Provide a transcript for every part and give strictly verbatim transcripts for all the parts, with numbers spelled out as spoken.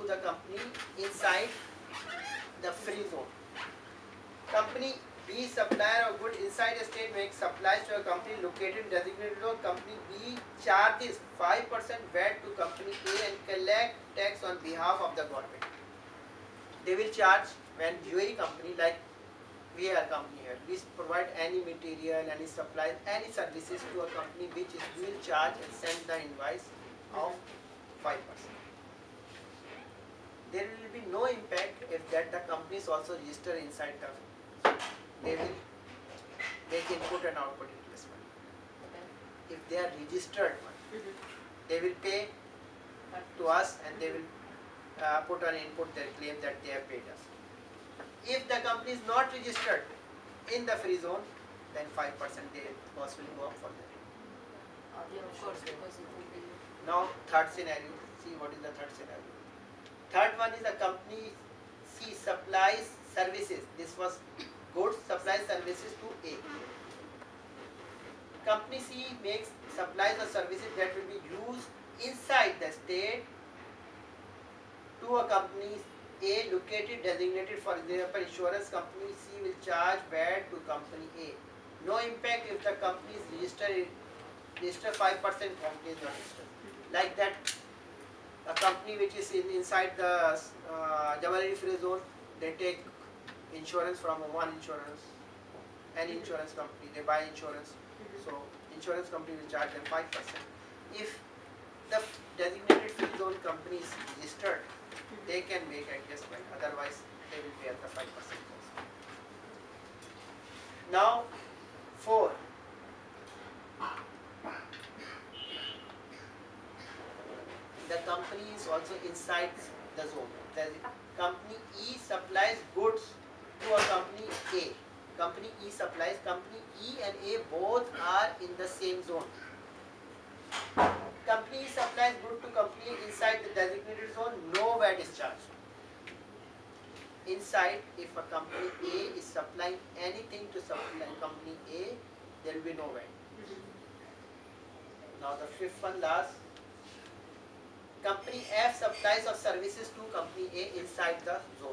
the company inside the free zone. Company B, supplier of goods inside a state, makes supplies to a company located in designated zone. Company B charges five percent V A T to company A and collect tax on behalf of the government. They will charge when U A E company, like we are a company here, we provide any material, any supply, any services to a company which is will charge and send the invoice of five percent. There will be no impact if that the company is also registered inside the, they will make input and output replacement. If they are registered one, mm-hmm. they will pay to us and they will uh, put on input their claim that they have paid us. If the company is not registered in the free zone, then five percent they cost will go up for them. Yeah, of course, because it will be. Now, third scenario. See what is the third scenario. Third one is the company C supplies services. This was goods, supplies services to A. Company C makes supplies or services that will be used inside the state to a company A located designated. For example, insurance company C will charge V A T to company A. No impact if the company is registered, register five percent, company is not registered. Like that, a company which is in, inside the uh, Jawahari free zone, they take insurance from one insurance, any insurance company, they buy insurance. So insurance company will charge them five percent. If the designated free zone company is registered, they can make adjustment, otherwise they will pay at the five percent cost. Now, four. The company is also inside the zone. The company E supplies goods to a company A. Company E supplies, company E and A both are in the same zone. Company E supplies goods to company inside the designated zone, no V A T is charged. Inside, if a company A is supplying anything to supply company A, there will be no V A T. Now the fifth one, last. Company F supplies of services to company A inside the zone.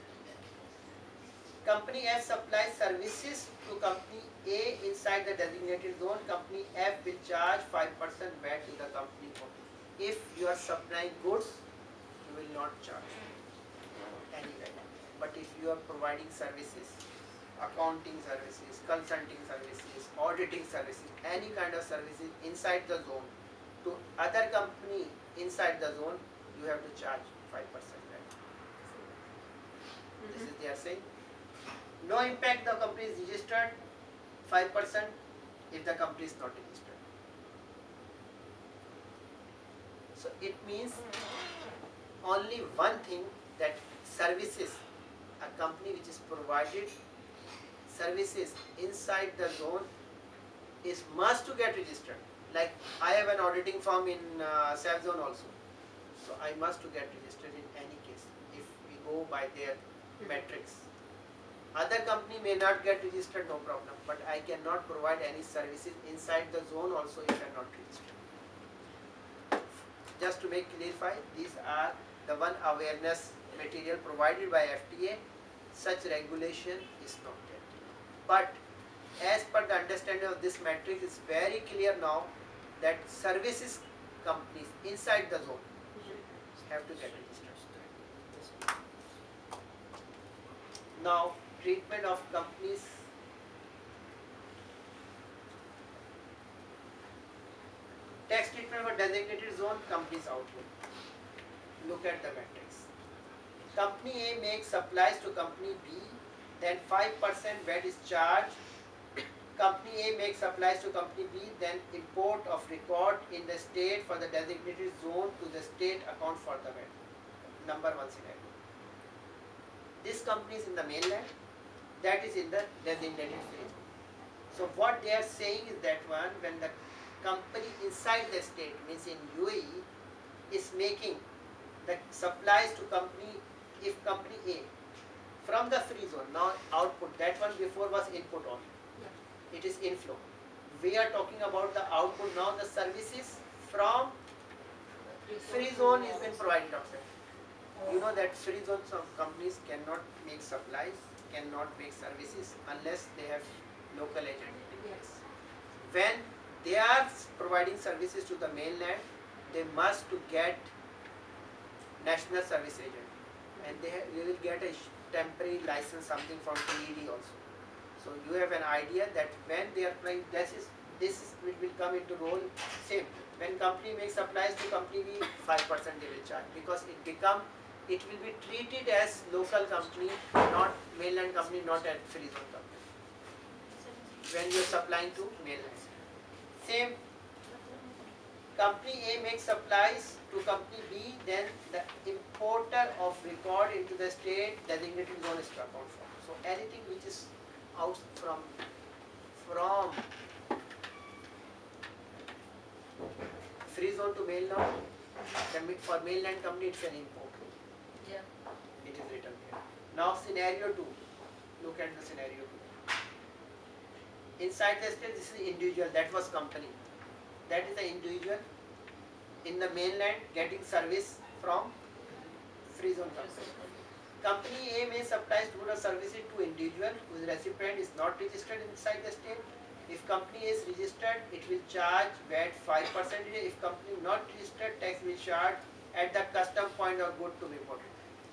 Company F supplies services to company A inside the designated zone. Company F will charge five percent V A T to the company A. If you are supplying goods, you will not charge any V A T. But if you are providing services, accounting services, consulting services, auditing services, any kind of services inside the zone to other company inside the zone, you have to charge five percent V A T. Mm-hmm. This is they are saying. No impact, the company is registered, five percent if the company is not registered. So it means only one thing, that services, a company which is provided services inside the zone is must to get registered. Like I have an auditing firm in uh, S A F zone also. So I must to get registered in any case if we go by their metrics. Other company may not get registered, no problem, but I cannot provide any services inside the zone also if I am not registered. Just to make clarify, these are the one awareness material provided by F T A. Such regulation is not there. But as per the understanding of this matrix, it's very clear now that services companies inside the zone have to get registered. Now, treatment of companies. Tax treatment for designated zone, companies output. Look at the matrix. Company A makes supplies to company B, then five percent V A T is charged. Company A makes supplies to company B, then import of record in the state for the designated zone to the state account for the V A T. Number one scenario. This company is in the mainland, that is in the designated phase. So what they are saying is that one, when the company inside the state, means in U A E, is making the supplies to company, if company A, from the free zone, now output, that one before was input only. It is inflow. We are talking about the output now, the services from free zone is been provided outside. You know that free zone some companies cannot make supplies, cannot make services unless they have local agent in place. When they are providing services to the mainland, they must to get national service agent, and they, have, they will get a temporary license, something from T E D also. So you have an idea that when they are applying, this is this is, will, will come into role same. When company makes supplies to company, we five percent they will charge, because it become it will be treated as local company, not mainland company, not at free zone company. When you are supplying to mainland, same. Company A makes supplies to company B, then the importer of record into the state designated zone is to account for. So anything which is out from from free zone to mainland, then for mainland company it's an import. Yeah. It is written here. Now scenario two. Look at the scenario two. Inside the state, this is individual. That was company. That is the individual in the mainland getting service from free zone company. Company A may supply goods or services to individual whose recipient is not registered inside the state. If company is registered, it will charge V A T five percent. If company not registered, tax will charge at the custom point of good to be imported.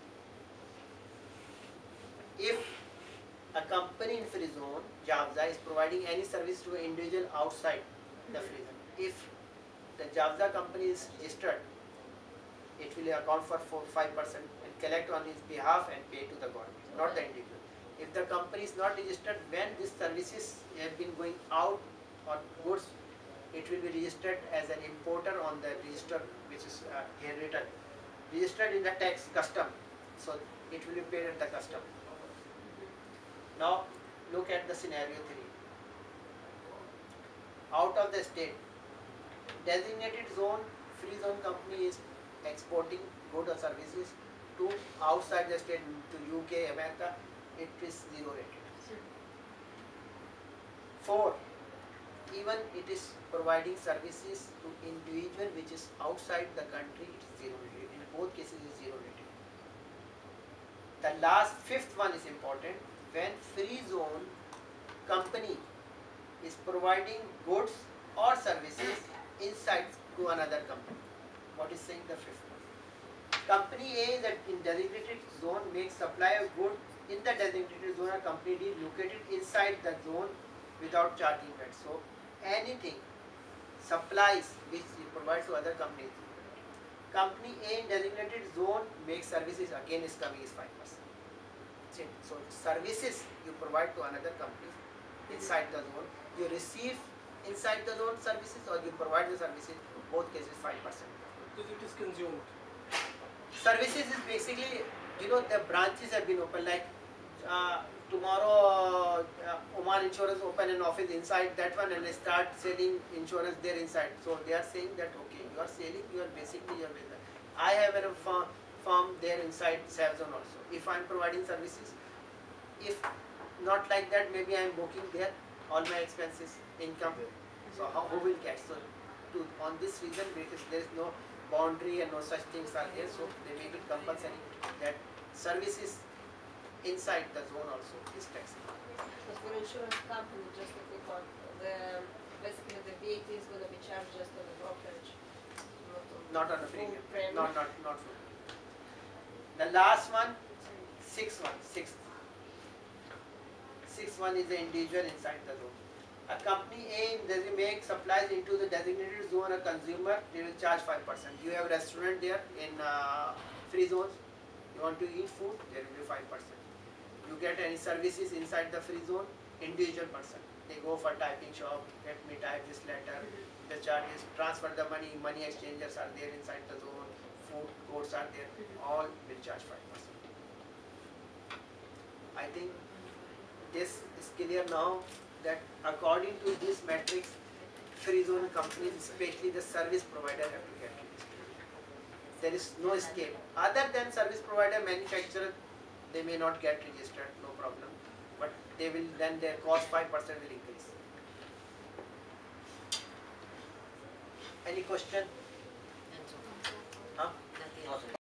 If a company in free zone, JAFZA, is providing any service to an individual outside the free zone, if the JAFZA company is registered, it will account for four five percent and collect on his behalf and pay to the government, not the individual. If the company is not registered, when these services have been going out on goods, it will be registered as an importer on the register, which is uh, here written, registered in the tax custom. So it will be paid at the custom. Now look at the scenario three. Out of the state, designated zone, free zone company is exporting goods or services to outside the state, to U K, America, it is zero rated. Four, even it is providing services to individual which is outside the country, it is zero rated. In both cases it is zero rated. The last fifth one is important. When free zone company is providing goods or services inside to another company. What is saying the fifth one? Company A that in designated zone makes supply of goods in the designated zone, or company D located inside the zone without charging V A T. So anything supplies which you provide to other companies, company A in designated zone makes services, again is coming is five percent. So services you provide to another company inside the zone, you receive inside the zone services or you provide the services, both cases five percent. Because it is consumed. Services is basically, you know, the branches have been open, like uh, tomorrow uh, Oman Insurance open an office inside that one and they start selling insurance there inside. So they are saying that okay, you are selling, you are basically your business. I have a firm, firm there inside Sav Zone also. If I am providing services, if not like that, maybe I am booking there all my expenses, income. So how, who will get? So to, on this reason, because there is no boundary and no such things are there, so they make it compulsory that services inside the zone also is taxable. But for insurance company, just a quick one, the, basically the V A T is going to be charged just on the brokerage, not on Not on a premium. full premium. Not not not full. The last one, sixth one, sixth. Sixth one is the individual inside the zone. A company A does make supplies into the designated zone, a consumer, they will charge five percent. You have a restaurant there in uh, free zones, you want to eat food, there will be five percent. You get any services inside the free zone, individual person. They go for typing shop, let me type this letter, the charges, transfer the money, money exchangers are there inside the zone, food courts are there, all will charge five percent. I think this is clear now that according to this matrix, free zone companies, especially the service provider, have to get registered. There is no escape. Other than service provider, manufacturer, they may not get registered, no problem. But they will, then their cost five percent will increase. Any question? Huh?